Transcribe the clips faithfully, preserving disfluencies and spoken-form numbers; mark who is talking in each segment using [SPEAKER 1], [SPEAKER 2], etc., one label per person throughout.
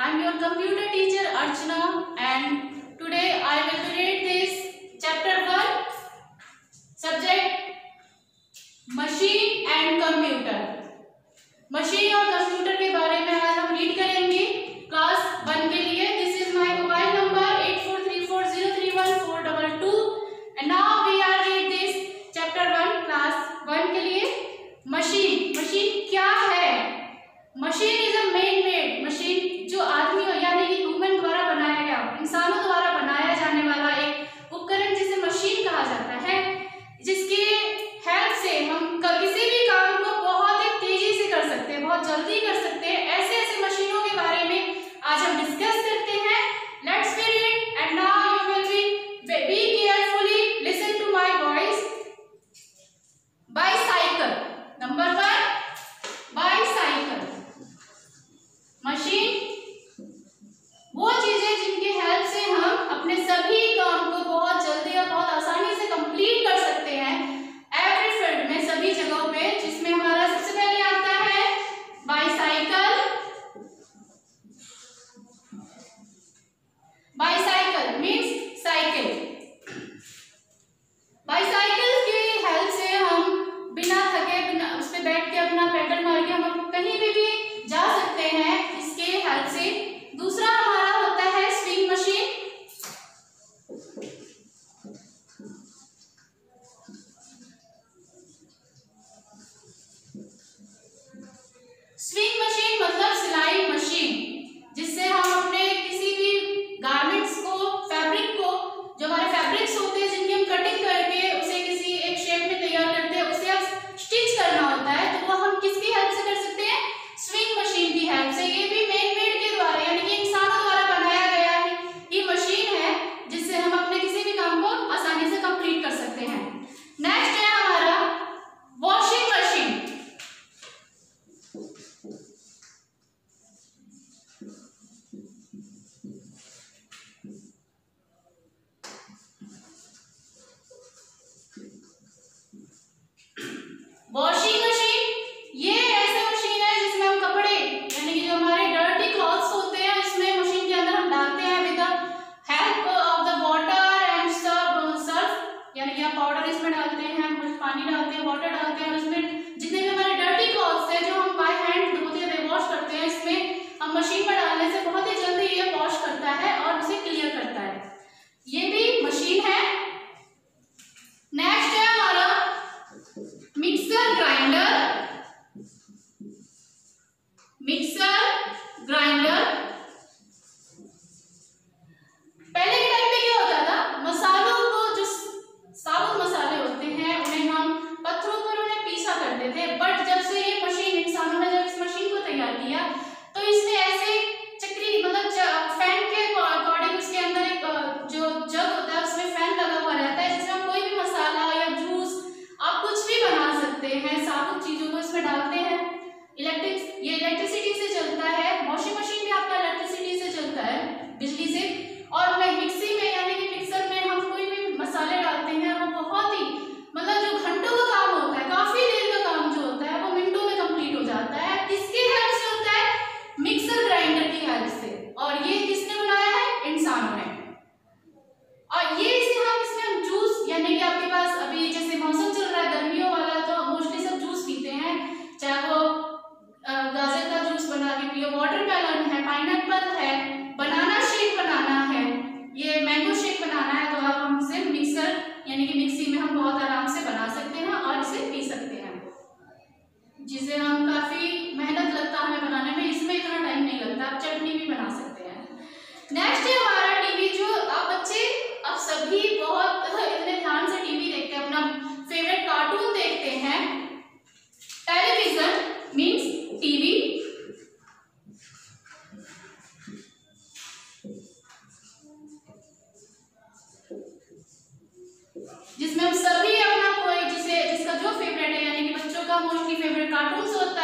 [SPEAKER 1] I am your computer teacher Archana, and today I will read this chapter one, subject machine and computer. Machine और computer के बारे में आज हम read करेंगे क्लास वन के लिए. This is my mobile number eight four three four zero three one four double two and now we are read this chapter one class one के लिए. मशीन मशीन क्या है? Machine is a man made machine, जो आदमी यानी कि human द्वारा बनाया गया, इंसानों द्वारा बनाया जाने वाला एक उपकरण जिसे मशीन कहा जाता है, जिसके हेल्प से हम किसी भी काम को बहुत ही तेजी से कर सकते हैं, बहुत जल्दी कर सकते हैं. ऐसे ऐसे मशीनों के बारे में आज हम डिस्कस करते हैं. Let's read and now you will be be carefully listen to my voice. Bicycle. Number one, bicycle. Machine वो चीजें जिनकी हेल्प से हम अपने सभी काम को बहुत जल्दी और बहुत आसानी से कंप्लीट कर सकते हैं एवरी फील्ड में, सभी जगहों पे, जिसमें हमारा सबसे पहले आता है bicycle. Bicycle means cycle. Bicycle की हेल्प से हम बिना थके, बिना उस पे बैठ के अपना पेडल मार के हम कहीं भी भी जा सकते हैं इसके हेल्प से. दूसरा हमारा होता है स्विंग मशीन. स्विंग मशीन मतलब सिलाई मशीन, जिससे हम अपने किसी भी गारमेंट्स को, फैब्रिक को, जो हमारे फैब्रिक्स होते हैं जिनकी हम कटिंग करके उसे किसी एक शेप में तैयार करते हैं, उसे अब स्टिच करना होता है, तो वो हम किसकी हेल्प से कर सकते हैं? स्विंग मशीन की हेल्प से. ये भी मैन मेड के द्वारा यानी कि इंसानों द्वारा बनाया गया है ये मशीन है, जिससे हम अपने किसी भी काम को आसानी से कंप्लीट कर सकते हैं. नेक्स्ट है हमारा वॉशिंग मशीन. वॉशिंग मशीन ये ऐसा मशीन है जिसमें हम कपड़े यानी कि जो हमारे डर्टी क्लॉथ्स होते हैं इसमें मशीन के अंदर हम डालते हैं with the help of the water and surf, यानी कि हम पाउडर इसमें डालते हैं, हम पानी डालते हैं, वाटर डालते हैं, और इसमें जितने भी हमारे डर्टी क्लॉथ्स हैं जो हम बाय हैंड धोते हैं, वॉश करते हैं, इसमें हम मशीन पर डालने से बहुत ही जल्दी ये वॉश करता है और उसे क्लियर करता है. ये भी मशीन है. नेक्स्ट है हमारा मिक्सर ग्राइंडर. मिक्सर ग्राइंडर पहले के टाइम पे क्या होता था, मसालों को, जो साबुत मसाले होते हैं उन्हें हम पत्थरों पर उन्हें पीसा करते थे. बट जब से ये मशीन, इंसानों ने जब इस मशीन को तैयार किया तो इसमें ऐसे चक्री मतलब फैन के अकॉर्डिंग उसके अंदर एक जो जग होता है उसमें फैन लगा हुआ रहता है, जिसमें हम कोई भी मसाला या जूस, आप कुछ भी बना सकते हैं, साबुत चीजों को इसमें डालते हैं. इलेक्ट्रिक ये इलेक्ट्रिसिटी से चलता है. वॉशिंग मशीन भी आपका इलेक्ट्रिसिटी से चलता है, बिजली से. और मैं मिक्सी में यानी कि मिक्सर में हम कोई भी मसाले डालते हैं, वो बहुत ही मतलब जो घंटों का काम होता है, काफी देर का काम जो होता है वो मिनटों में कंप्लीट हो जाता है. किसकी हेल्प से होता है? मिक्सर ग्राइंडर की हेल्प से. और ये किसने बनाया है? इंसानों ने. और ये इसे हम इसमें हम जूस यानी कि आपके पास अभी जैसे मौसम चल रहा है गर्मियों वाला, तो मोस्टली सब जूस पीते हैं, चाहे वो गाजर का जूस बना के पियो, वाटरमेलन है, पाइनएप्पल है, बनाना शेक बनाना है, ये मैंगो शेक बनाना है, तो आप हमसे मिक्सर यानी कि मिक्सी में हम बहुत आराम से बना सकते हैं और इसे पी सकते हैं, जिसे हम काफी मेहनत लगता है हमें बनाने में, इसमें इतना टाइम नहीं लगता, आप चटनी भी बना सकते हैं. नेक्स्ट है हमारा टीवी. जो आप बच्चे अब सभी बहुत इतने ध्यान से टीवी देखते हैं, अपना फेवरेट कार्टून देखते हैं. Television means TV. जिसमें हम सभी अपना कोई जिसे जिसका जो फेवरेट है यानी कि बच्चों का मोस्टली फेवरेट कार्टून्स होता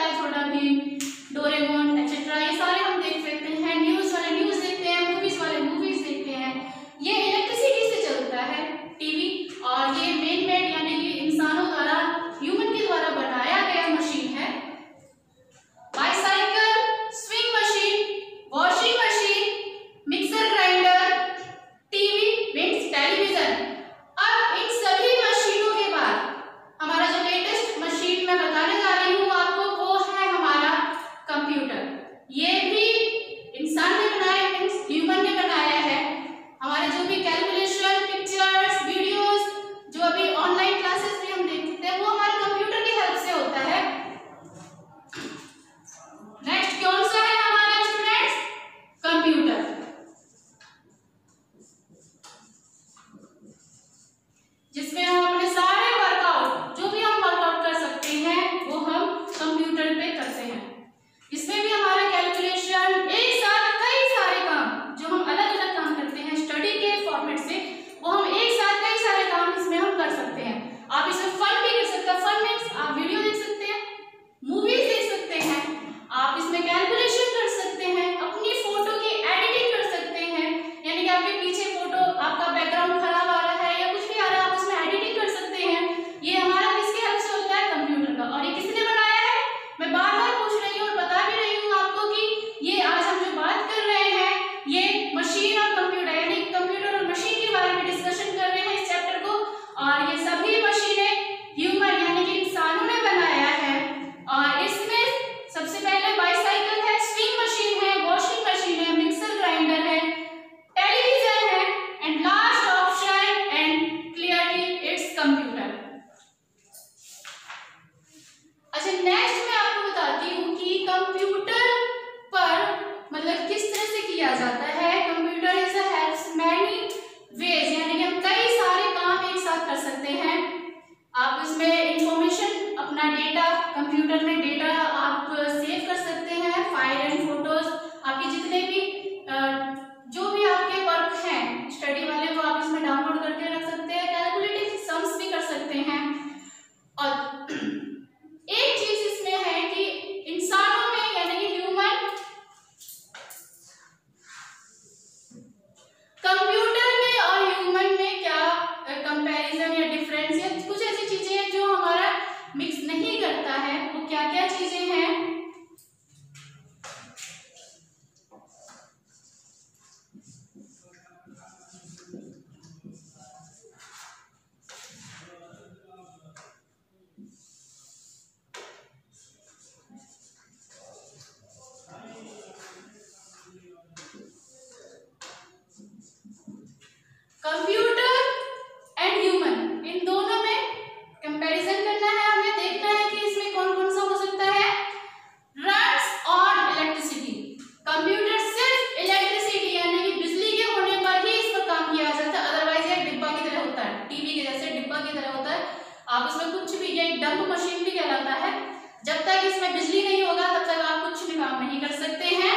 [SPEAKER 1] कंप्यूटर एंड ह्यूमन, इन दोनों में कंपैरिजन करना है, हमें देखना है कि इसमें कौन कौन सा हो सकता है। रन्स ऑन इलेक्ट्रिसिटी, कंप्यूटर सिर्फ इलेक्ट्रिसिटी यानी कि बिजली के होने पर ही इस पर काम किया जाता है, अदरवाइज ये डिब्बा की तरह होता है, टीवी के जैसे डिब्बा की तरह होता है, आप इसमें कुछ भी, ये डंप मशीन भी कहलाता है, जब तक इसमें बिजली नहीं होगा तब तक आप कुछ भी काम नहीं कर सकते हैं।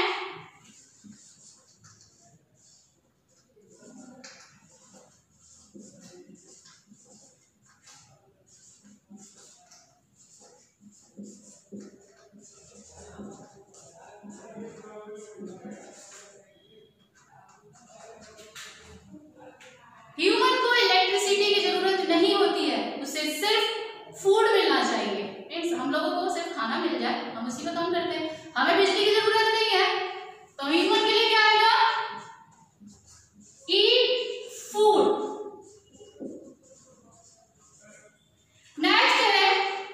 [SPEAKER 1] ह्यूमन को इलेक्ट्रिसिटी की जरूरत नहीं होती है, उसे सिर्फ फूड मिलना चाहिए, मीन्स हम लोगों को सिर्फ खाना मिल जाए, हम उसी पर काम करते हैं, हमें बिजली की जरूरत नहीं है। तो ह्यूमन के लिए क्या आएगा, ईट फूड। नेक्स्ट है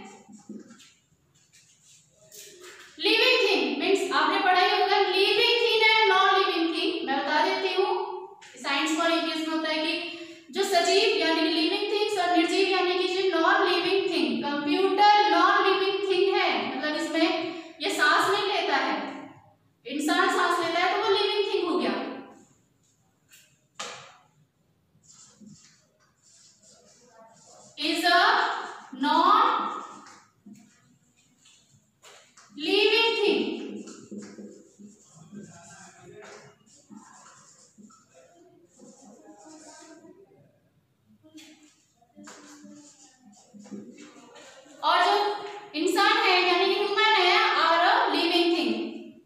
[SPEAKER 1] लिविंग थिंग, मीन्स आपने पढ़ा ही होगा living thing and non living thing. मैं बता देती हूँ, साइंस और इंग्लिश में होता है कि जो सजीव यानी कि लिविंग थिंग्स और निर्जीव यानी कि जो non living thing. Computer non living thing है, मतलब इसमें ये सांस नहीं लेता है, इंसान सांस लेता है तो वो लिविंग थिंग हो गया। Is a non living thing. और जो इंसान है यानी कि ह्यूमन है are a living thing.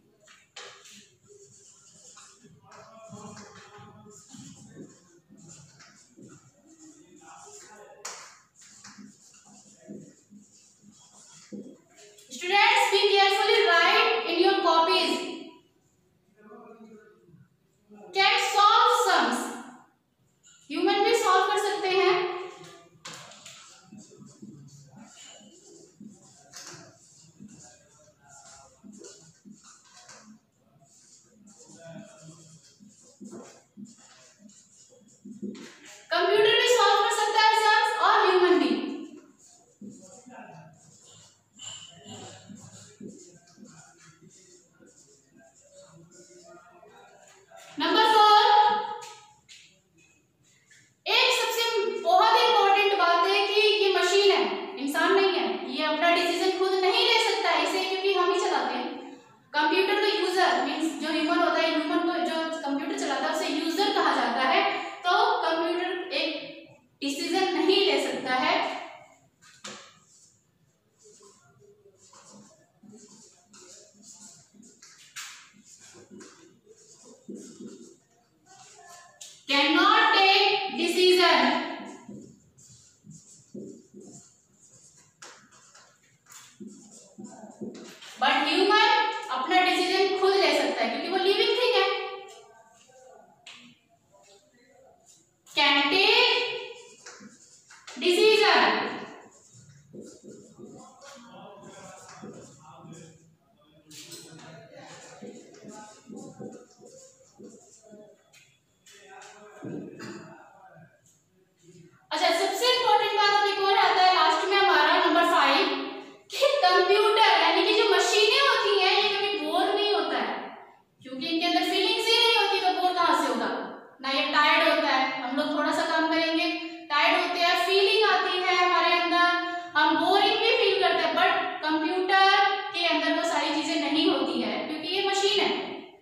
[SPEAKER 1] Students be carefully write in your copies, can solve sums, human भी सॉल्व कर सकते हैं। कंप्यूटर भी सॉल्व कर सकता है सम्स और ह्यूमन भी। नंबर फोर, एक सबसे बहुत इंपॉर्टेंट बात है कि ये मशीन है, इंसान नहीं है, ये अपना डिसीजन खुद नहीं ले सकता है इसे, क्योंकि हम ही चलाते हैं। कंप्यूटर का यूजर मींस जो ह्यूमन होता है, ह्यूमन को जो कंप्यूटर चलाता है उसे यूजर कहा जाता है। तो कंप्यूटर एक डिसीजन नहीं ले सकता है। Can not take decision, but human अपना डिसीजन खुद ले सकता है क्योंकि वो लिविंग थिंग है। कैन टेक डिसीजन, अच्छा सबसे इंपॉर्टेंट बात अब एक और आता है लास्ट में हमारा नंबर फाइव, कि कंप्यूटर यानी कि जो मशीनें होती हैं ये कभी बोर नहीं होता है, क्योंकि इनके अंदर फीलिंग्स ही नहीं होती तो बोर कहां से होगा। ना ये टायर्ड होता है, हम लोग थोड़ा सा काम करेंगे टायर्ड होते हैं, फीलिंग आती है हमारे अंदर, हम बोरिंग भी फील करते हैं, बट कंप्यूटर के अंदर वो सारी चीजें नहीं होती है क्योंकि ये मशीन है।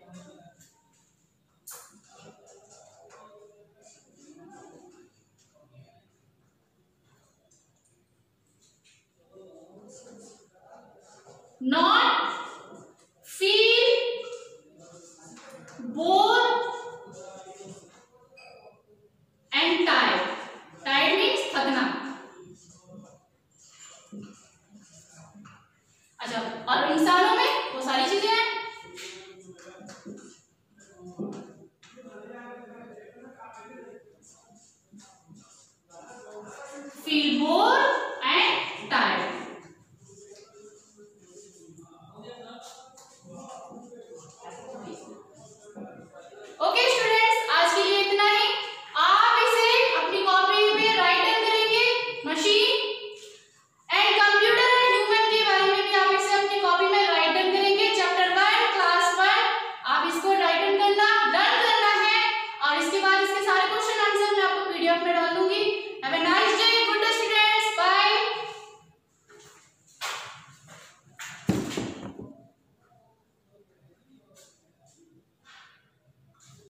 [SPEAKER 1] Not feel bored and tired. Tired means थकना। अच्छा, और इंसानों में वो सारी चीजें हैं। Feel bored